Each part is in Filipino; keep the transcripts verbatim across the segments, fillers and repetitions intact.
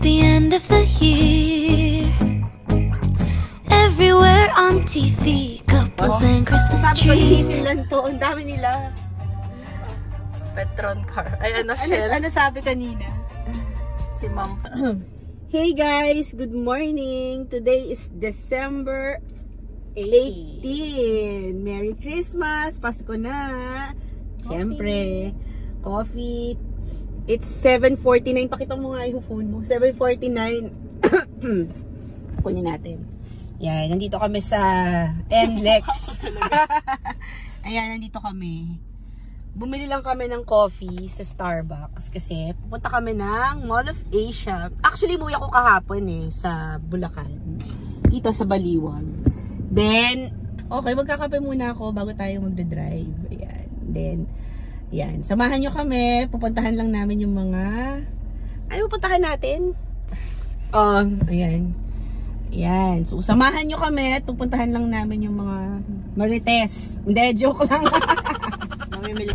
the end of the year. Everywhere on T V, couples and Christmas trees. Sabi ko, lang to. Ang dami nila. Petron car. Ay, ano, ano, ano sabi kanina? Si Ma'am. Hey guys, good morning. Today is December eighteen. Merry Christmas. Pasko na. Siyempre. Coffee. It's seven forty-nine. Pakita mo nga yung phone mo. seven forty-nine. Kunin natin. Yan, nandito kami sa N L E X. Ayan, nandito kami. Bumili lang kami ng coffee sa Starbucks kasi pupunta kami ng Mall of Asia. Actually, umuwi ako kahapon eh, sa Bulacan. Dito sa Baliwag. Then, okay, magkakape muna ako bago tayo magdadrive. Ayan. Then, ayan. Samahan nyo kami. Pupuntahan lang namin yung mga... Ano pupuntahan natin? Um, ayan. Ayan. So, samahan nyo kami at pupuntahan lang namin yung mga marites. Hindi, joke lang. Mamimili.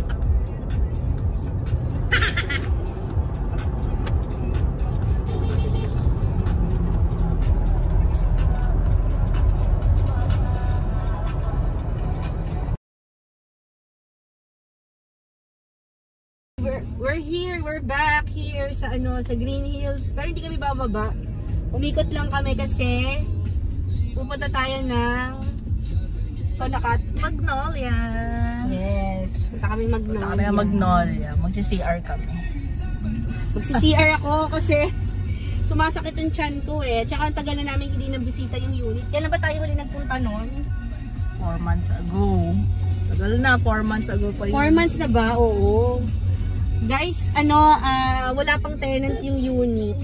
We're, we're here, we're back here sa ano, sa Green Hills. Pero hindi kami bababa. Umikot lang kami kasi pupunta tayo ng Konakat. Magnolia. Yes. Punta kami Magnolia. Punta kami Magnolia. Magsi-C R kami. Magsi-C R ako kasi sumasakit yung tiyan ko eh. Tsaka ang tagal na namin hindi nabisita yung unit. Kailan ba tayo huli nagpunta nun? Four months ago. Tagal na, four months ago pa yun. Four months na ba? Oo. Guys, ano, uh, wala pang tenant yung unit.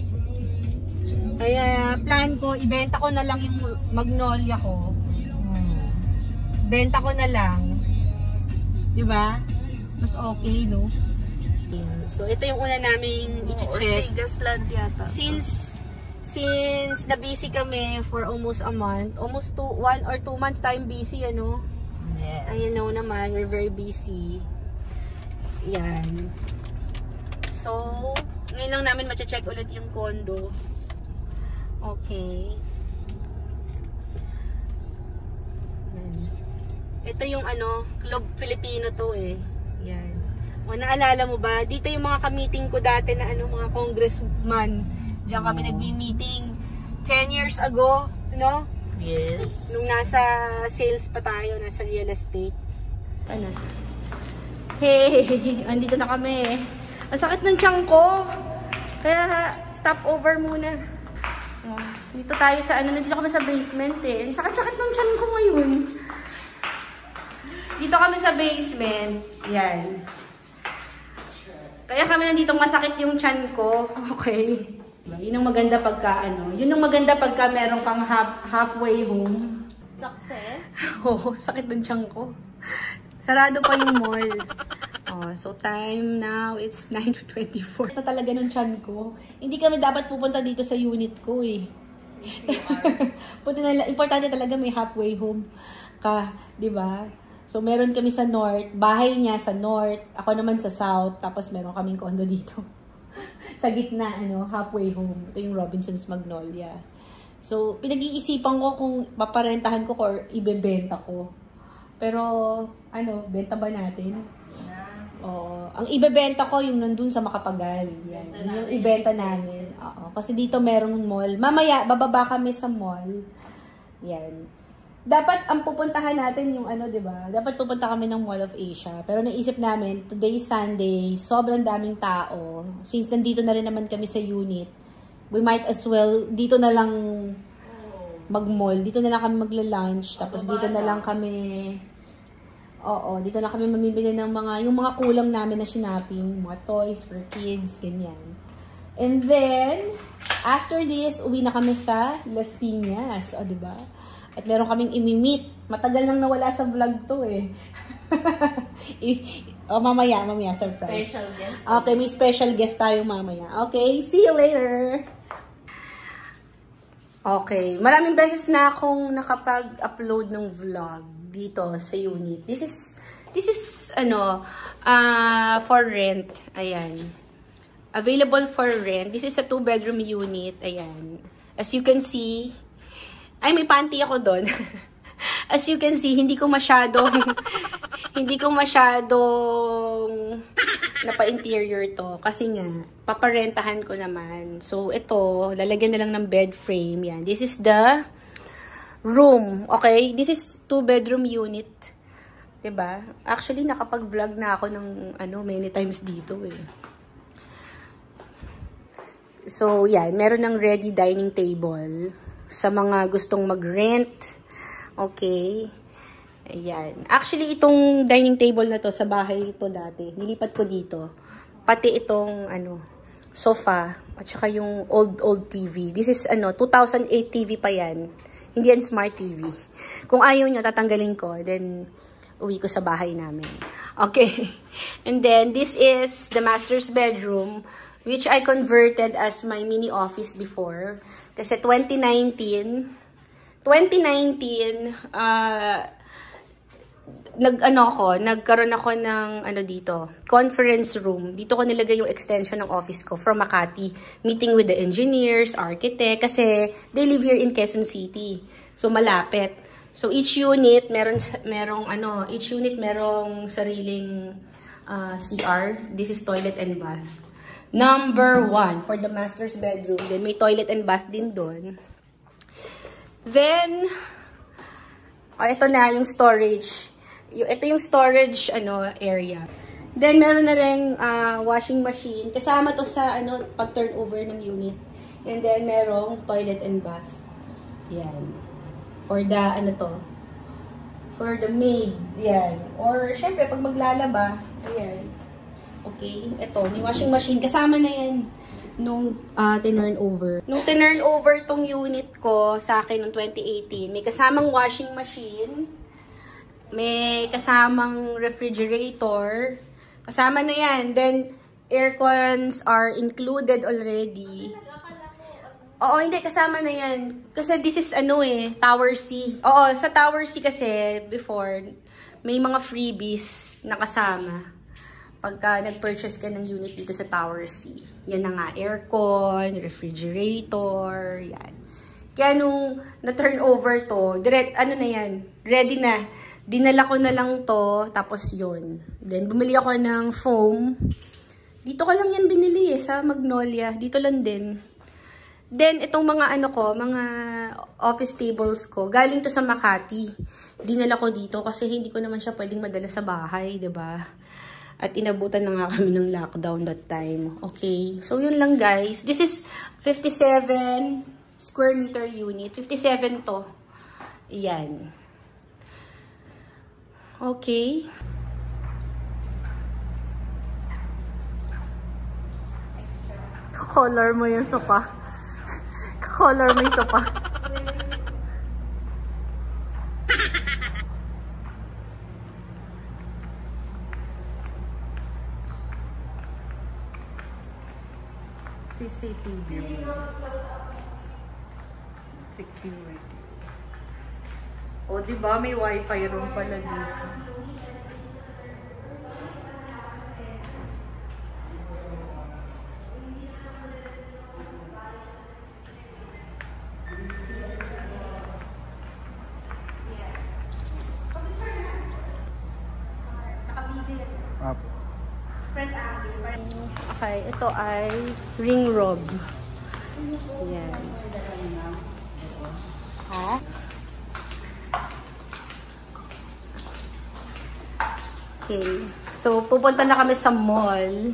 Kaya plan ko, ibenta ko na lang yung Magnolia ko. Hmm. Benta ko na lang. Diba? Mas okay, no? So, ito yung una naming i-check. Gasland yata. Since, since na-busy kami for almost a month, almost two, one or two months tayong busy, ano? Yes. Ayun know naman, we're very busy. Yan. So, ngayon lang namin mache-check ulit yung condo. Okay. Yan. Ito yung ano, Club Filipino to eh. Yan. O, naalala mo ba? Dito yung mga ka-meeting ko dati na ano, mga congressman. Diyan kami oh. nagbi-meeting ten years ago, no? Yes. Nung nasa sales pa tayo, nasa real estate. Ano? Hey, andito na kami. Ang sakit ng tiyan ko. Kaya stop over muna. Oh, dito tayo sa ano, nandito kami sa basement eh. Ang sakit-sakit ng tiyan ko ngayon. Dito kami sa basement. Yan. Kaya kami nandito masakit yung tiyan ko. Okay. Yun ang maganda pagka ano. Yun ang maganda pagka meron kang half, halfway home. Success? Oo, sakit ng tiyan ko. Sarado pa yung mall. Oh, so time now, it's nine twenty-four. Na talaga nung tiyan ko. Hindi kami dapat pupunta dito sa unit ko eh. Punta na, importante talaga may halfway home ka, di ba? So meron kami sa north, bahay niya sa north, ako naman sa south, tapos meron kaming condo dito. Sa gitna, ano, halfway home. Ito yung Robinson's Magnolia. So, pinag-iisipan ko kung paparentahan ko or ibebenta ko. Pero, ano, benta ba natin? Yeah. Oo. Ang ibebenta ko yung nandun sa Makapagal. Yan. Yung ibenta namin. Oo. Kasi dito merong mall. Mamaya, bababa kami sa mall. Yan. Dapat ang pupuntahan natin yung ano, di ba? Dapat pupunta kami ng Mall of Asia. Pero naisip namin, today Sunday, sobrang daming tao. Since nandito na rin naman kami sa unit, we might as well, dito na lang mag-mall. Dito na lang kami magla-lunch. Tapos dito na lang kami, oo, dito na kami mamimili ng mga, yung mga kulang namin na shopping, mga toys for kids, ganyan. And then, after this, uwi na kami sa Las Piñas. O, diba? At meron kaming imi-meet. Matagal nang nawala sa vlog to eh. O, mamaya, mamaya, surprise. Special guest. Okay, may special guest tayo mamaya. Okay, see you later. Okay, maraming beses na akong nakapag-upload ng vlog dito sa unit. This is, this is, ano, uh, for rent. Ayan. Available for rent. This is a two-bedroom unit. Ayan. As you can see, ay, may panty ako doon. As you can see, hindi ko masyadong, hindi ko masyadong napa-interior to. Kasi nga, paparentahan ko naman. So, ito, lalagyan na lang ng bed frame. Yan. This is the room. Okay? This is two-bedroom unit. Diba? Actually, nakapag-vlog na ako ng, ano, many times dito eh. So, yan. Meron ng ready dining table sa mga gustong mag-rent. Okay. Ayan. Actually, itong dining table na to sa bahay ito dati. Nilipat ko dito. Pati itong, ano, sofa. At saka yung old, old T V. This is, ano, two thousand eight T V pa yan. Hindi yan smart T V. Kung ayaw nyo, tatanggalin ko. Then, uwi ko sa bahay namin. Okay. And then, this is the master's bedroom, which I converted as my mini office before. Kasi twenty nineteen, twenty nineteen, uh, nag, ano ako, nagkaroon ako ng, ano dito, conference room. Dito ko nilagay yung extension ng office ko from Makati. Meeting with the engineers, architect, kasi they live here in Quezon City. So, malapit. So, each unit, meron, merong, ano, each unit merong sariling uh, C R. This is toilet and bath. Number one, for the master's bedroom. Then, may toilet and bath din doon. Then, oh, ito na yung storage. Ito yung storage ano area. Then, meron na rin uh, washing machine. Kasama to sa ano, pag-turnover ng unit. And then, merong toilet and bath. Yan. For the, ano to, for the maid. Yan. Or, syempre, pag maglalaba, ayan. Okay, ito, may washing machine. Kasama na yan nung uh, tinurn over. Nung tinurn over tong unit ko sa akin noong twenty eighteen, may kasamang washing machine, may kasamang refrigerator, kasama na yan. Then, aircons are included already. Oo, hindi, kasama na yan. Kasi this is ano eh, Tower C. Oo, sa Tower C kasi, before, may mga freebies na kasama. Pagka nag-purchase ka ng unit dito sa Tower C. Yan na nga, aircon, refrigerator, yan. Kaya nung na-turn over to, direct, ano na yan, ready na. Dinala ko na lang to, tapos yun. Then, bumili ako ng foam. Dito ko lang yan binili eh, sa Magnolia. Dito lang din. Then, itong mga ano ko, mga office tables ko, galing to sa Makati. Dinala ko dito kasi hindi ko naman siya pwedeng madala sa bahay, diba? At inabutan na nga kami ng lockdown that time. Okay. So, yun lang guys. This is fifty-seven square meter unit. fifty-seven to. Yan. Okay. Color mo yung sopa. Color mo yung sopa. C C T V. Security. O, diba? May wifi room pala dito. Up. Okay, ito ay ring robe. Yan. Ha? Okay. So, pupunta na kami sa mall.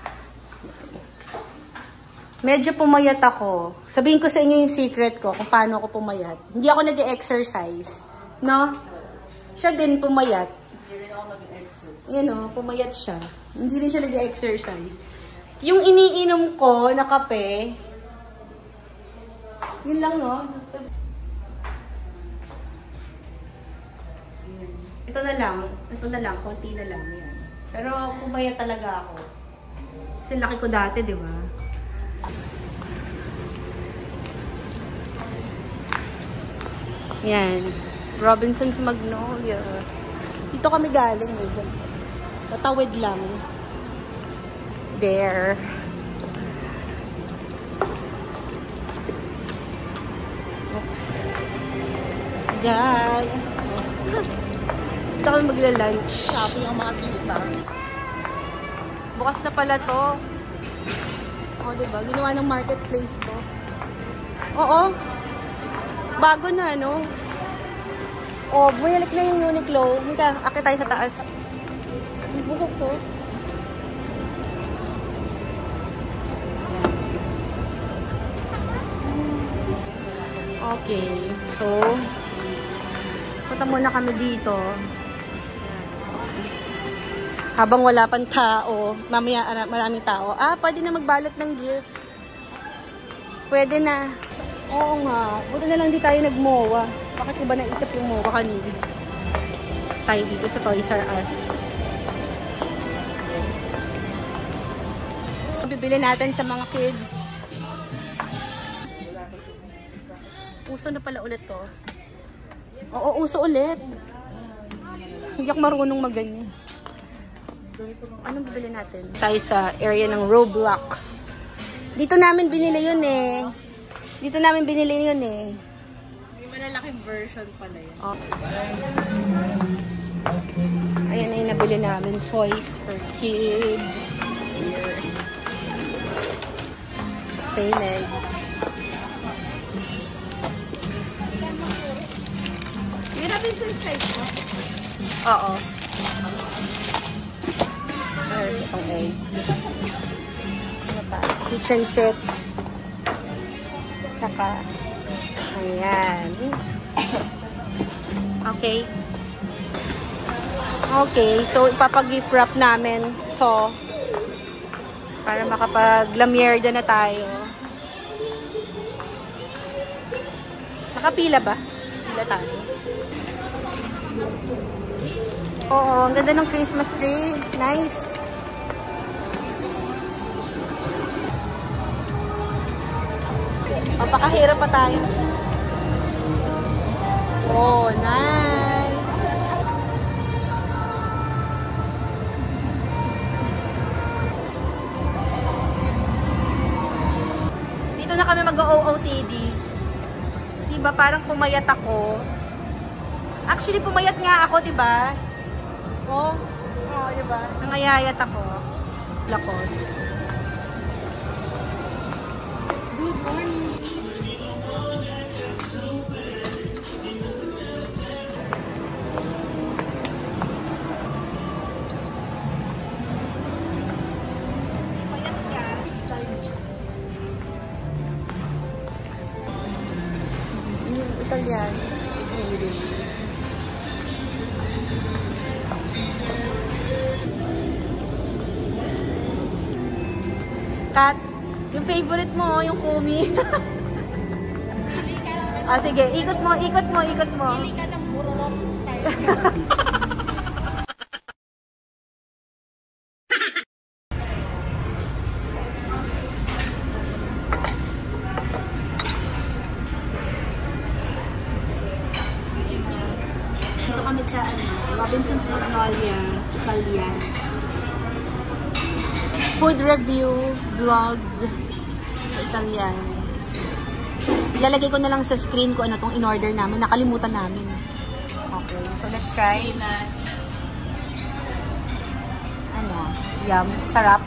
Medyo pumayat ako. Sabihin ko sa inyo yung secret ko kung paano ako pumayat. Hindi ako nag-exercise. No? Siya din pumayat. Yan o, pumayat siya. Hindi rin siya nag-exercise. Yung iniinom ko na kape, yun lang no. Ito na lang. Ito na lang. Konti na lang. Yan. Pero pumayat talaga ako. Kasi laki ko dati, di ba? Yan. Robinson's Magnolia. Dito kami galing eh. Tatawid lang. There. Yan. Dito kami magla-lunch. Shopping ang mga tita. Bukas na pala to. O, diba? Ginawa ng marketplace to. Oo. Bago na, no? O, bumalik na yung Uniqlo. Hinta, akit tayo sa taas. Ang buhok ko. Okay. So, punta muna kami dito. Habang wala pang tao, mamaya maraming tao. Ah, pwede na magbalot ng gift. Pwede na. Oo nga. Buti na lang di tayo nag-mowa. Bakit ko ba naisip yung mowa kanina? Tayo dito sa Toys R Us. Bibili natin sa mga kids. Uso na pala ulit to. Oo, uso ulit. Hindi ako marunong magganyan. Anong bibili natin? Tayo sa area ng Roblox. Dito namin binili yun eh. Dito namin binili yun eh. May malalaking version pala yun. Oh. Ayan na yung nabili namin. Toys for kids. Here. Payment. Hindi natin subscribe mo? Oo. There's itong egg. Ano pa? Kitchen set. Tsaka, ayan. Okay. Okay, so ipapag-gift wrap namin to para makapag-lamierda na tayo. Nakapila ba? Pila tayo. Oo, ang ganda ng Christmas tree. Nice. Papakahirap pa tayo. Oh, nice. Dito na kami mag-O O T D. Diba parang pumayat ako. Actually, pumayat nga ako, diba? Oh, oh, diba? Nangayayat ako. Lakos. Good morning. Italians. Kat, yung favorite mo, yung kumi. Ah, sige, ikot mo, ikot mo, ikot mo. Pili ka ng bururot style. Dito kami sa ano, Robinson's Magnolia, Italian. Food review, vlog, Italians. Ilalagay ko na lang sa screen ko ano tong in-order namin. Nakalimutan namin. Okay, so let's try. Ano, yum, sarap.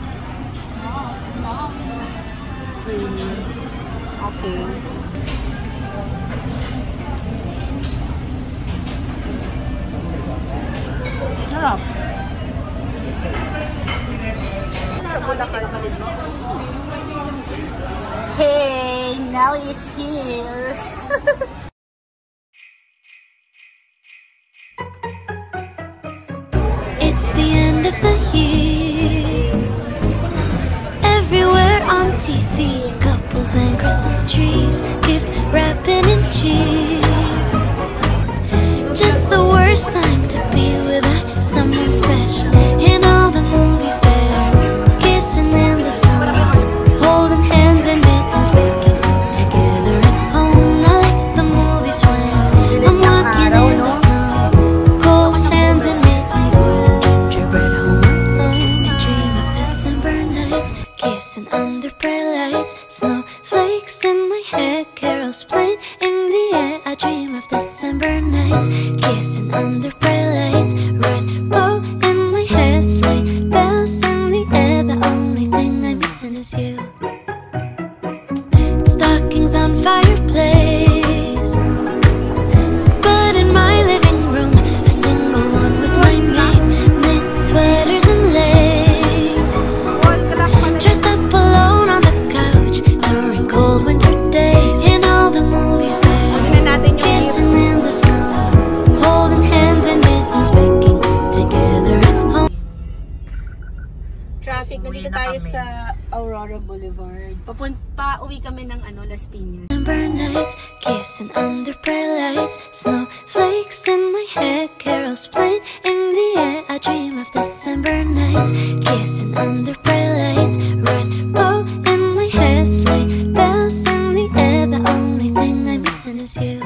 Screen. Okay. Sarap. Hey, Nelly is here. It's the end of the year. Everywhere on T V, couples and Christmas trees, gift wrapping and cheer. Just the worst time to be without someone special. In all the movies there, kissing in the snow, holding hands and mittens, baking together at home. I like the movies when I'm walking in the snow, cold hands and mittens, eating gingerbread home alone. I dream of December nights, kissing under bright lights, snowflakes in my head, carols playing in the air. I dream of December nights, kissing under bright lights, red bow in my hair, sleigh bells in the air. The only thing I'm missing is you. Stockings on fireplace, but in my living room, a single one with my name, knit sweaters and lace, dressed up alone on the couch during cold winter days. In all the movies there, kissing in the snow, holding hands and mittens, baking together at home. Traffic, nandito tayo sa Aurora Boulevard. Papunta pa, uwi kami ng ano, Las Piñas. December nights, kissing under bright lights, snowflakes in my hair, carols playing in the air. I dream of December nights, kissing under bright lights, red bow in my hair, sleigh bells in the air. The only thing I'm missing is you.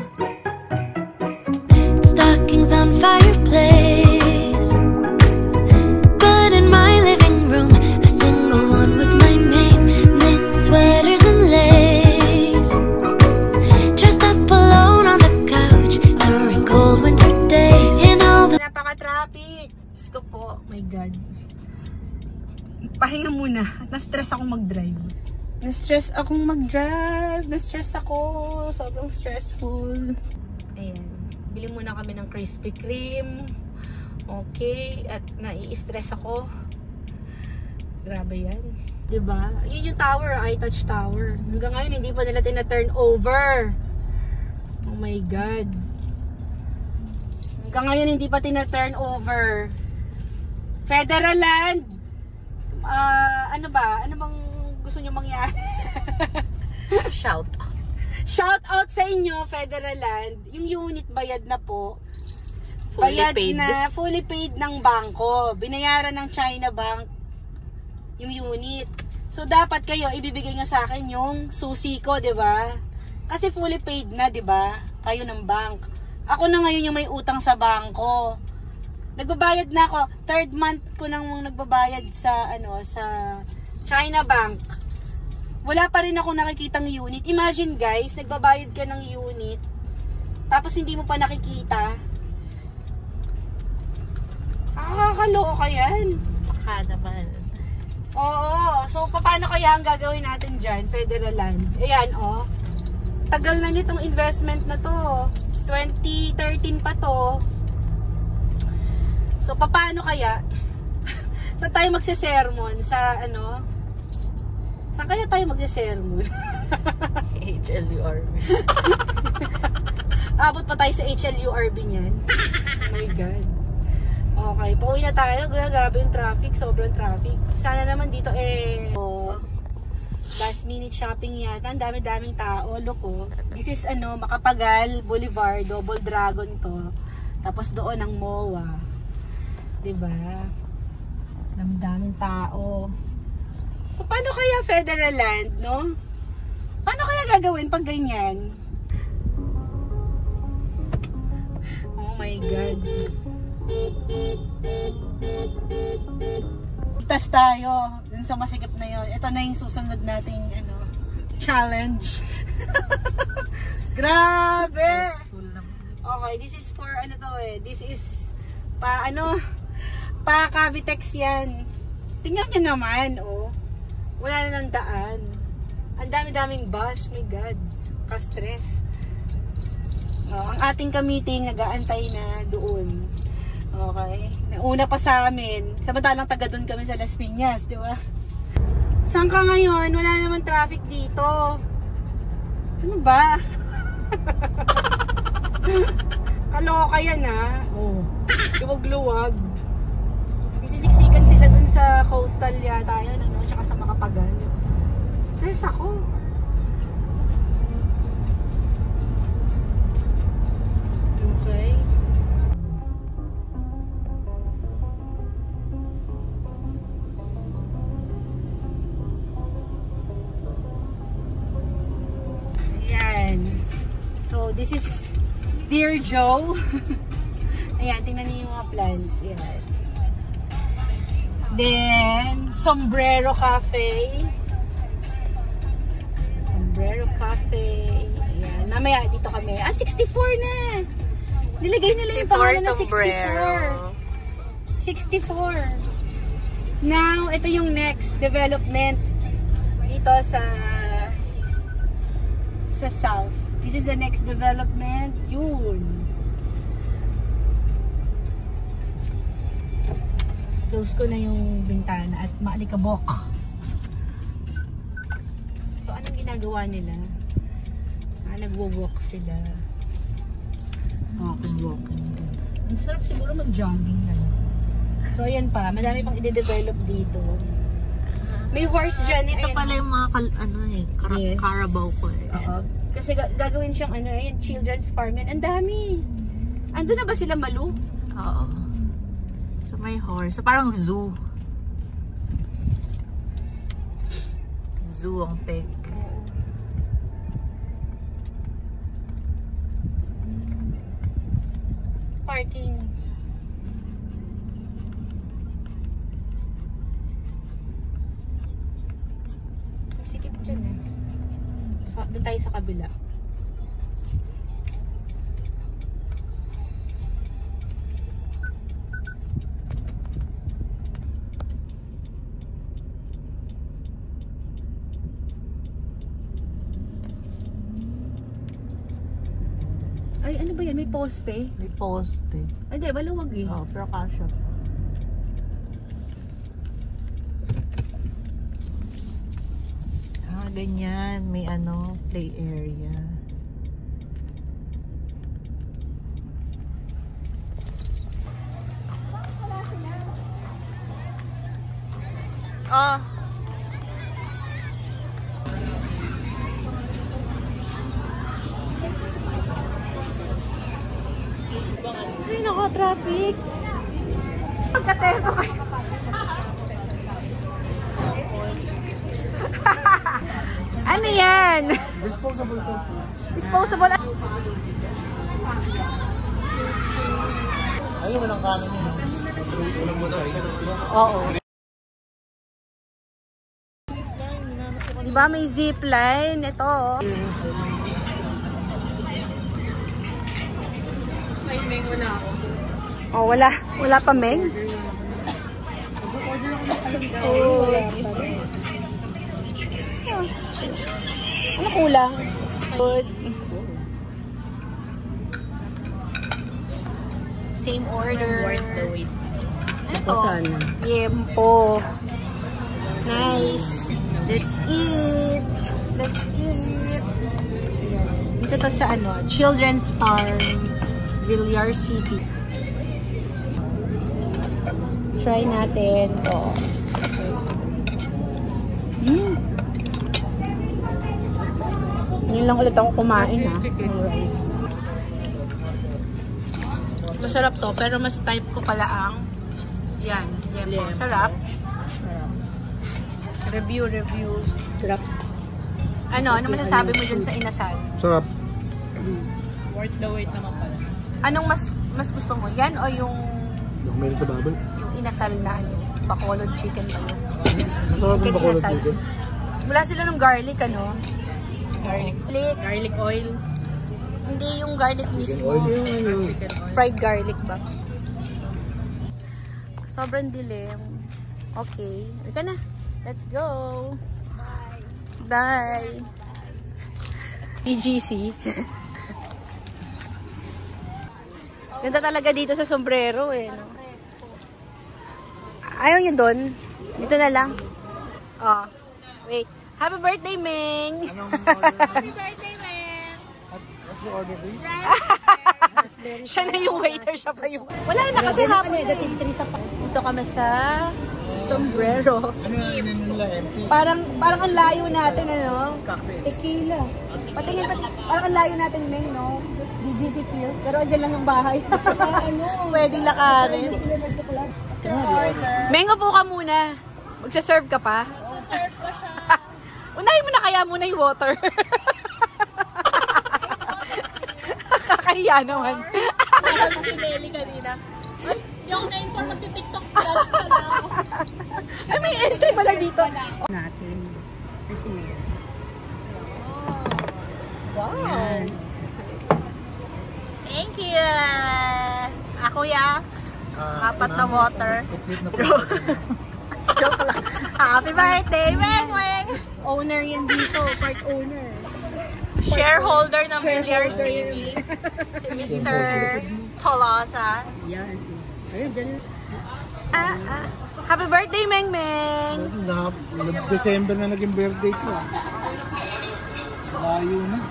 Stockings on fireplace, but in my living room, a single one with my name, knit sweaters and lace, dressed up alone on the couch during cold winter days. In all the Napaka-traffic! Diyos ko po, my God. Pahinga muna. Na-stress akong mag-drive. Na-stress akong mag-drive. Na-stress ako. Sobrang stressful. Ayan. Bili muna kami ng Krispy Kreme. Okay. At nai-stress ako. Grabe yan. Diba? Yun yung tower. I-touch tower. Hanggang ngayon, hindi pa nila tina-turn over. Oh my God. Hanggang ngayon, hindi pa tina-turn over. Federal land. Uh, ano ba? Ano bang gusto nyo mangyari? Shout. Shout out sa inyo, Federal Land. Yung unit bayad na po. Fully bayad paid. na, fully paid ng bangko. Binayaran ng China Bank yung unit. So, dapat kayo, ibibigay nyo sa akin yung susi ko, di ba? Kasi fully paid na, di ba? Kayo ng bank. Ako na ngayon yung may utang sa bangko. Nagbabayad na ako. Third month ko nang nagbabayad sa, ano, sa China Bank. Wala pa rin ako nakikitang unit. Imagine guys, nagbabayad ka ng unit, tapos hindi mo pa nakikita. Nakakaloko yan. Baka naman. Oo. So, paano kaya ang gagawin natin dyan, Federal Land? Ayan, oh. Tagal na nitong investment na to. twenty thirteen pa to. So, paano kaya? Saan tayo magse-sermon? Sa, ano? Saan kaya tayo magse-sermon? H L U R B. Abot pa tayo sa H L U R B niyan. Oh my God. Okay, pauwi na tayo. Grabe yung traffic. Sobrang traffic. Sana naman dito eh... Oh, last minute shopping yata. Ang dami-daming tao. Loko. This is ano, Makapagal Boulevard. Double Dragon to. Tapos doon ang M O A. Diba? Daming tao. So, paano kaya Federal Land, no? Paano kaya gagawin pag ganyan? Oh my God. Tas tayo dun sa masikip na yon. Ito na yung susunod nating ano, challenge. Grabe! Okay, this is for ano to eh. This is pa ano, pa Cavitex yan. Tingnan nyo naman, oh. Wala na ng daan. Ang dami-daming bus. My God. Ka-stress. Oh, ang ating ka-meeting, nag-aantay na doon. Okay. Nauna pa sa amin. Samantalang taga doon kami sa Las Piñas, di ba? Saan ka ngayon? Wala naman traffic dito. Ano ba? Kaloka yan, ha? Oh. Luwag-luwag. Isisiksikan sila dun sa coastal yata yun, ano? Tsaka sa Makapagal. Stress ako. Okay. Ayan. So, this is Dear Joe. Ayan, tingnan niyo yung mga plants. Yes. Then, Sombrero Cafe. Sombrero Cafe. Ayan. mamaya dito kami. Ah, sixty-four na! Nilagay nila yung pangalan na sixty-four. sixty-four. Now, ito yung next development dito sa sa south. This is the next development. Yun. Close ko na yung bintana at maalikabok. So, anong ginagawa nila? Ah, nagwo-walk sila. Walking, walking. Ang sarap siguro mag-jogging na. So, ayan pa. Madami pang i-develop dito. May horse dyan. Ito ayan. pala yung mga kal ano eh, car Yes. Carabao ko eh. Oo. Kasi ga gagawin siyang ano, ayan, children's farm yan. Ang dami. Ando na ba sila, Malu? Oo. So may horse. So parang zoo. Zoo ang peg. Parking. Sikip dyan eh. So, doon tayo sa kabila. Ay, ano ba yan? May poste? May poste. Ay, di, maluwag eh. Oo, pero kasha. Ah, ganyan. May ano, play area. Oh. Ay, nako, traffic. Pagkatego kayo. Ano yan? Disposable to. Disposable. Ayun, walang kanin yun. Walang mo sa'yo. Oo. Diba may zipline? Ito. May meng wala ako. Oh, wala. Wala pa, Meng? Oh, ano kulang? Good. Same order. Worth the wait. Ito. Yempo. Nice. Let's eat. Let's eat. Yan. Dito to sa ano, Children's Farm, Villar City. Try natin to. Mm. Yun lang ulit ako kumain ha. Rice. Masarap to, pero mas type ko pala ang yan, yempo. Sarap. Review, review. Sarap. Ano, ano masasabi mo dun sa inasal? Sarap. Worth the wait naman pala. Anong mas mas gusto mo? Yan o yung Yung meron sa baboy. yung inasal na ano? Bacolod chicken ba yun? Masarap yung bakulod inasal. dito. Wala sila ng garlic, ano? Garlic. Garlic. Garlic oil. Hindi yung garlic mismo. oil. Yung ano, Chicken oil. fried garlic ba? Sobrang dilim. Okay. Ika na. Let's go. Bye. Bye. P G C. Ganda talaga dito sa sombrero eh. No? Ayaw nyo doon? Dito na lang. Oh. Wait. Happy birthday, Meng! Anong order? Happy birthday, Meng! What's the order, please? Siya na yung waiter, siya pa yung... Wala na kasi hapon eh. Dito kami sa sombrero. Ano yung nila, empty? Parang parang ang layo natin, ano? Tequila. Patingin, patingin. Parang ang layo natin, Meng, no? D G C Fields. Pero andyan lang yung bahay. ano? Pwedeng lakarin. Meng, upo ka muna. Magsaserve ka pa? Magsaserve pa siya. Unahin mo na kaya muna yung water. Kakahiya naman. Parang si Nelly kanina. Yung na-inform magti-tiktok vlog pala ako. Ay, may entry pala dito. Natin. Kasi, Wow. Thank you. Ako ya. Ah, Apat na water. Complete na po. Joke lang. Happy birthday, Weng Weng! Owner yan dito, part owner. Shareholder ng Villar City. Si Mister Tolosa. Yan. Ayun, dyan. Ah, ah. Happy birthday, Meng Meng! Na, December na naging birthday ko. Layo na.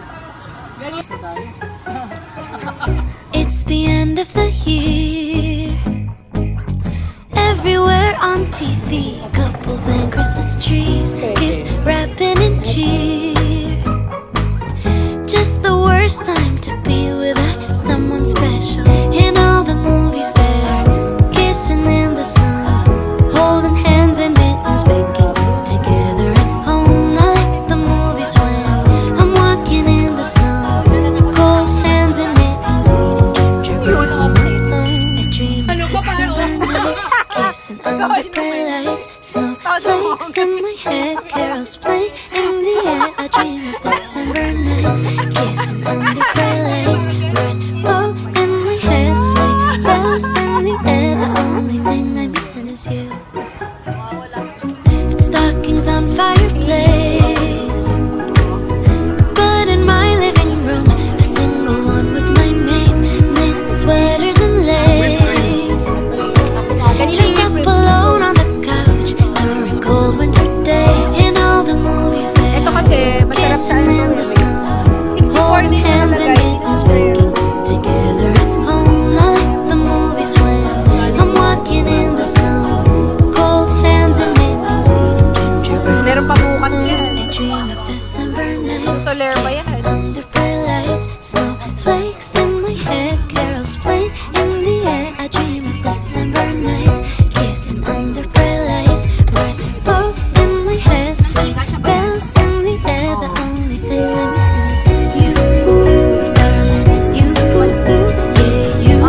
It's the end of the year. Everywhere on T V, couples and Christmas trees, gift wrapping and cheer. Just the worst time to be without someone special. In all the movies there, kissing in the snow, holding hands and mittens, baking together at home. I like the movies when I'm walking in the snow, cold hands and mittens, eating gingerbread. I dream of December nights, kissing under bright lights, snowflakes in my head, carols play in the air. I dream of December nights, kissing under bright lights, red bow in my hair, sleigh bells in the air. The only thing I'm missing is you. Stockings on fireplace, but in my living room, a single one with my name, knit sweaters and lace. Just up alone on the couch during cold winter days. In all the movies there, Ito kasi, masarap sa kissing in the snow, sixty-four holding din hands and nakalagay. mittens, baking together at home. I like the movies when I'm walking in the snow, cold hands and mittens, eating gingerbread. Meron pa bukas yan. I dream of December nights, Soler pa yan. kissing under bright lights, snowflakes in my head, carols playing in the air. I dream of December nights, kissing under bright lights, red bow in my hair, sleigh bells in the air. The only thing I'm missing is you, darling. You, yeah, you.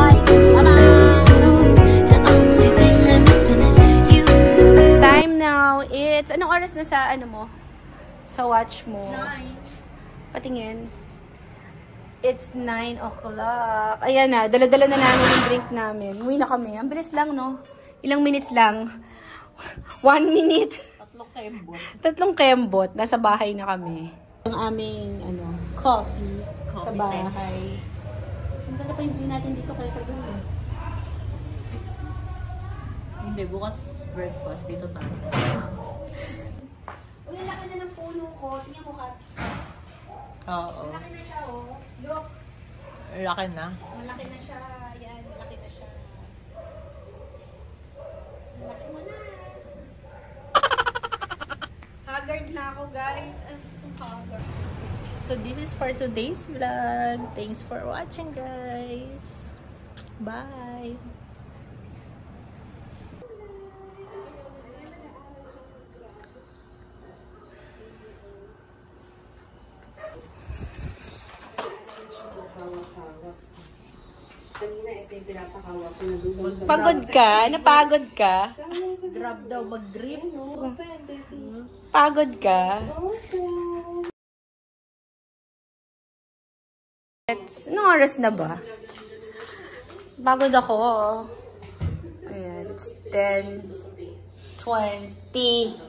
The only thing I'm missing is you. Time now, it's... Anong oras na sa ano mo? Sa watch mo? Patingin. It's nine o'clock. Ayan na, dala-dala na namin yung drink namin. Uwi na kami. Ang bilis lang, no? Ilang minutes lang. One minute. Tatlong kembot. Tatlong kembot. Nasa bahay na kami. Yung aming, ano, coffee, sa Coffee bahay. Sundan na pa yung view natin dito kaysa doon. Eh. Hindi, bukas breakfast dito tayo. Uy, ang laki na ng puno ko. Tingnan mo, Kat. Oo. Malaki na siya, oh. Look. Laki na. Malaki na siya. Yan, malaki na siya. Malaki mo na. Haggard na ako, guys. I'm so haggard. So this is for today's vlog. Thanks for watching, guys. Bye. Pagod ka? Napagod ka? Grab daw mag-grip. Pagod ka? It's, anong oras na ba? Pagod ako. Ayan, it's ten twenty.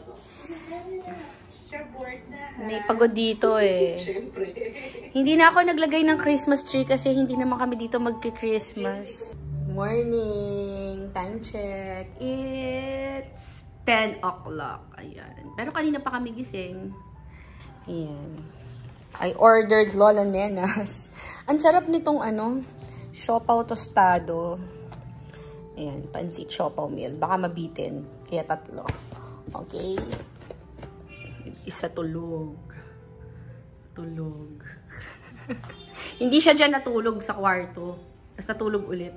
May pagod dito eh. Hindi na ako naglagay ng Christmas tree kasi hindi naman kami dito magki-Christmas. Morning! Time check. It's ten o'clock. Ayan. Pero kanina pa kami gising. Ayan. I ordered Lola Nenas. Ang sarap nitong ano, siopaw tostado. Ayan, pansit siopaw meal. Baka mabitin. Kaya tatlo. Okay. Isa tulog. Tulog. Hindi siya dyan natulog sa kwarto. Basta tulog ulit.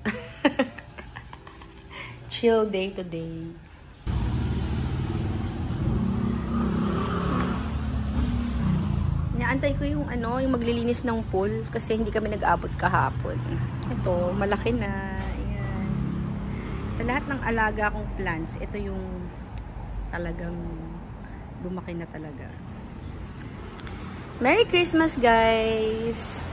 Chill day to day. Inaantay ko yung ano, yung maglilinis ng pool kasi hindi kami nag-abot kahapon. Ito, malaki na. Ayan. Sa lahat ng alaga kong plants, ito yung talagang lumaki na talaga. Merry Christmas, guys!